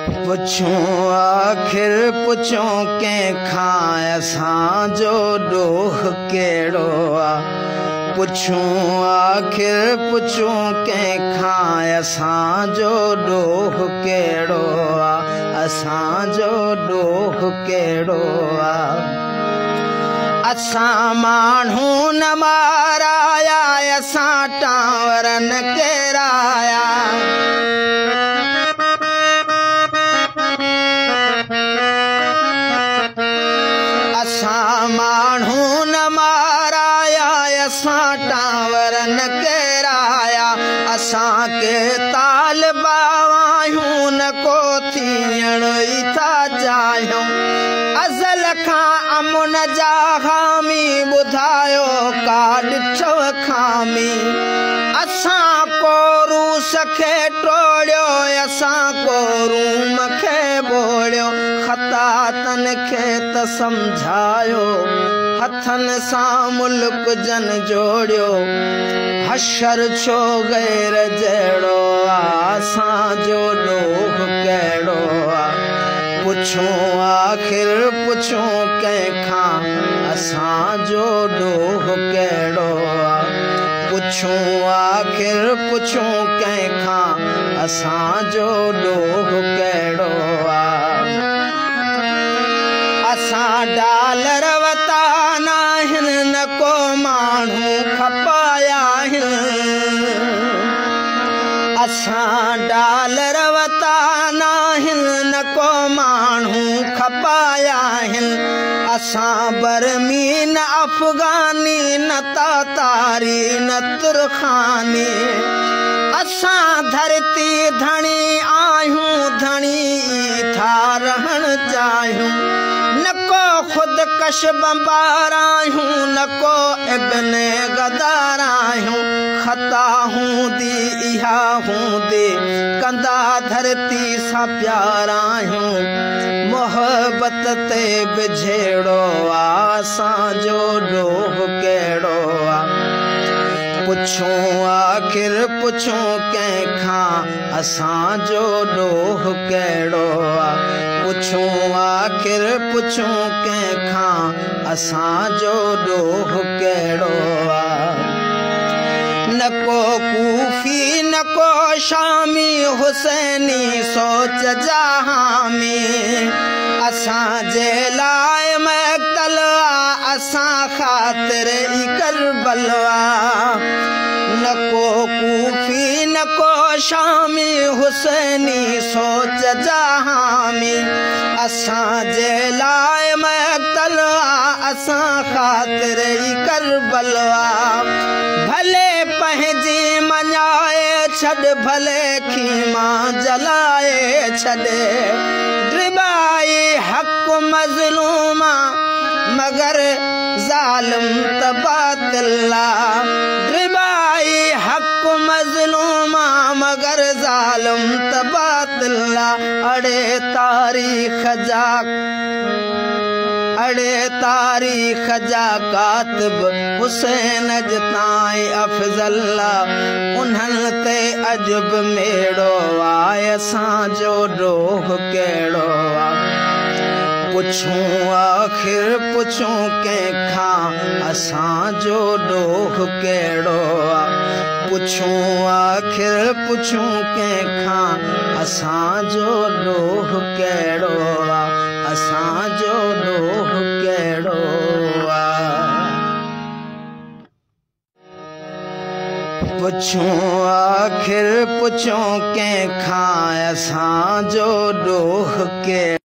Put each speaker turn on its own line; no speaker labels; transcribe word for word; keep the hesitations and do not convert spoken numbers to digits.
पुछूं आखिर पुछूं कंहिंखां असांजो ॾोह कहिड़ो आहे। पुछूं आखिर पुछूं कंहिंखां असांजो ॾोह कहिड़ो आहे। असांजो ॾोह कहिड़ो आहे। असां माण्हू न माराया असां टांवर न केराया। असां माण्हू न माराया असां टांवर न केराया। असां के तालिबा आहियूं न को थियण ई था चाहियूं। अज़ल खां अमुन जा हामी ॿुधायो का ॾिठव खामी। असां को रूस खे टोड़ियो असां को रूम खे ॿोड़ियो। ख़तातन खे त सम्झायो हथनि सां मुल्क जन जोड़ियो। हशर छो गैर जहिड़ो आहे। असांजो ॾोह कहिड़ो आहे। पुछूं आखिर पुछूं कंहिंखां असांजो ॾोह कहिड़ो आहे। पुछूं आखिर पुछूं कंहिंखां असांजो ॾोह कहिड़ो आहे। असां डालर वता नाहिनि न को माण्हू खपाया आहिनि। असां डालर वता नाहिनि न को माण्हू खपाया आहिनि। असां बर्मी न अफ़गानी न तातारी न तुरखानी। असां धरती धणी आहियूं धणी था रहण चाहियूं। न को ख़ुदकश बम्बार आहियूं न को इब्ने गदार आहियूं। ख़ता हूंदी इहा हूंदी कंदा धरती सां प्यार आहियूं। मोहबत ते बिझेड़ो आहे असांजो ॾोह कहिड़ो आहे। पुछूं आखिर पुछूं कंहिंखां असांजो ॾोह कहिड़ो आहे। पुछूं आखिर पुछूं कंहिंखां असांजो ॾोह कहिड़ो आहे। न को कूफी न को शामी हुसैनी सोच जा हामी। असांजे लाइ महकल आहे असां ख़ातिर ई करबल आहे। न को कूफी न को शामी हुसैनी सोच जा हामी। असांजे लाइ महकल आहे असां ख़ातिर ई करबल आहे। भले पंहिंजी मञाए छॾ भले खीमा जलाए छॾ। ड्रिबाई हक़ मज़लूमा मगर ज़ालिम त बातिल आहे। ड्रिबाई हक़ मज़लूमा मगर ज़ालिम त बातिल आहे। अड़े तारीख़ जा अड़े तारीख़ जा कातिब हुसैन ज ताईं अफ़ज़ल आहे। उन्हनि ते अजब मेड़ो आहे असांजो ॾोह कहिड़ो आहे। पुछूं आखिर पुछूं कंहिंखां असांजो ॾोह कहिड़ो आहे। पुछूं आखिर पुछूं कंहिंखां असांजो ॾोह कहिड़ो आहे। असांजो ॾोह कहिड़ो आहे। पुछूं आखिर पुछूं कंहिंखां असांजो ॾोह कहिड़ो